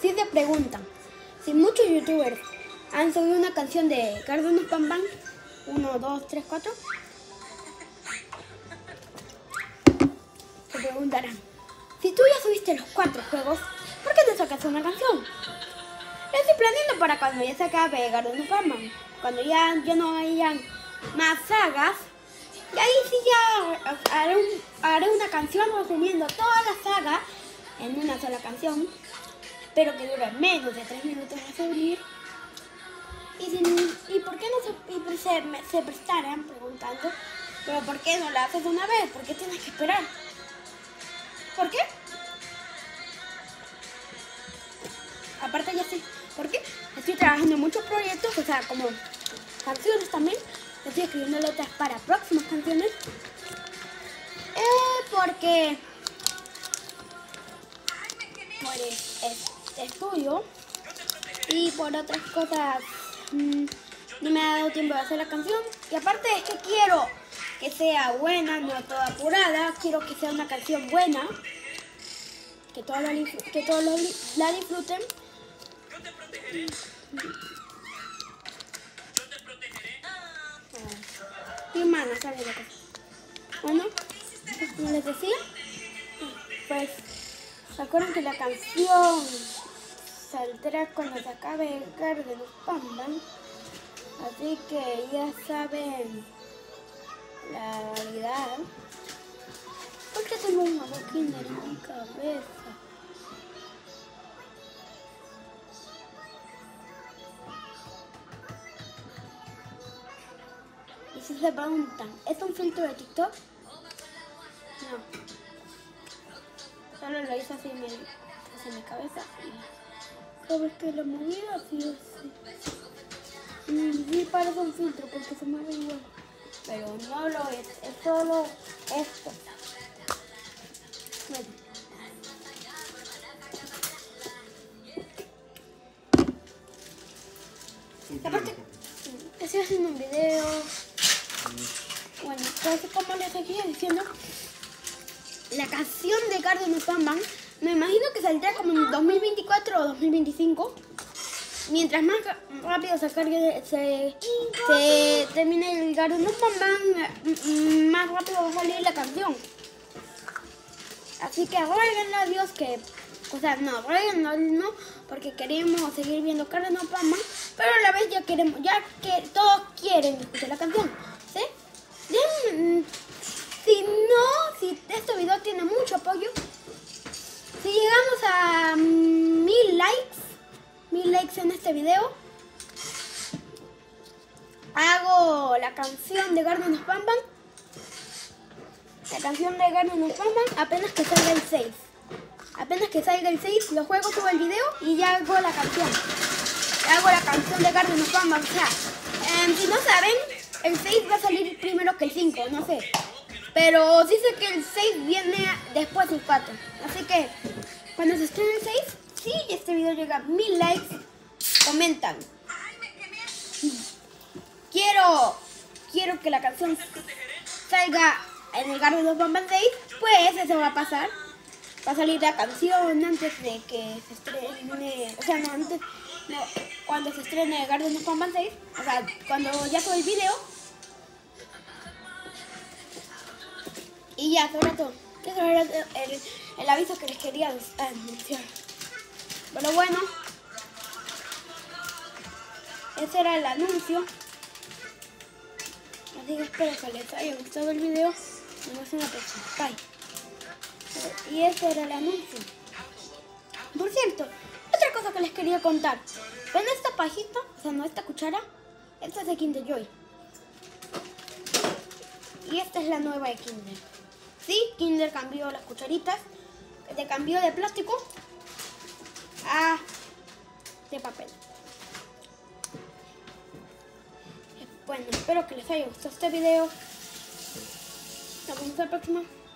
Si se preguntan si muchos youtubers han subido una canción de Garden of Banban, 1, 2, 3, 4, se preguntarán, si tú ya subiste los 4 juegos, ¿por qué no sacas una canción? Lo estoy planeando para cuando ya se acabe Garden of Banban, cuando ya no hayan más sagas, y ahí sí ya haré una canción resumiendo toda la saga en una sola canción, pero que dure menos de 3 minutos de subir. ¿Y por qué no se prestarán preguntando, pero por qué no la haces de una vez? ¿Por qué tienes que esperar? ¿Por qué? Aparte ya sé, ¿por qué? Estoy trabajando en muchos proyectos, o sea, como canciones también. Estoy escribiendo letras para próximas canciones. Porque estudio y por otras cosas no me ha dado tiempo de hacer la canción. Y aparte es que quiero que sea buena, no toda apurada. Quiero que sea una canción buena, que todos la disfruten. Mi hermana sale de la casa. Bueno, como les decía, pues se acuerdan que la canción saldrá cuando se acabe Garden of Banban, así que ya saben la realidad. ¿Por qué tengo un nuevo Kinder en mi cabeza? Y si se preguntan, ¿es un filtro de TikTok? No. Solo lo hice así en mi cabeza. ¿Sabes que lo moví así o así? Sí parece un filtro porque se mueve igual. Pero no lo es solo esto. Bueno. Aparte, estoy haciendo un video. Bueno, entonces como les seguía diciendo, la canción de Garden of Banban me imagino que saldrá como en 2024 o 2025. Mientras más rápido se termine el Garden of Banban, más rápido va a salir la canción. Así que ruéguenle a Dios que, o sea, no, ruéguenle no, porque queremos seguir viendo Garden of Banban, pero a la vez ya que todos quieren escuchar la canción, ¿sí? Si este video tiene mucho apoyo, si llegamos a 1000 likes en este video, hago la canción de Garden of Banban. La canción de Garden of Banban apenas que salga el 6. Apenas que salga el 6, lo juego, subo el video y ya hago la canción. Hago la canción de Garden of Banban. O sea, si no saben, el 6 va a salir primero que el 5, no sé. Pero sí sé que el 6 viene después del 4. Así que cuando se estrene el 6, si este video llega a 1000 likes, comentan. Quiero que la canción salga en el Garden of Banban 6, pues eso va a pasar. Va a salir la canción antes de que se estrene, o sea, cuando se estrene el Garden of Banban 6, o sea, cuando ya suba el video. Y ya, sobre todo, eso era el aviso que les quería anunciar. Pero bueno, ese era el anuncio. Así que espero que les haya gustado el video. Nos vemos en la próxima. Bye. Y ese era el anuncio. Por cierto, otra cosa que les quería contar. ¿Ven esta pajita? O sea, no esta cuchara. Esta es de Kinder Joy. Y esta es la nueva de Kinder. Sí, Kinder cambió las cucharitas. Cambió de plástico a de papel. Bueno, espero que les haya gustado este video. Nos vemos en la próxima.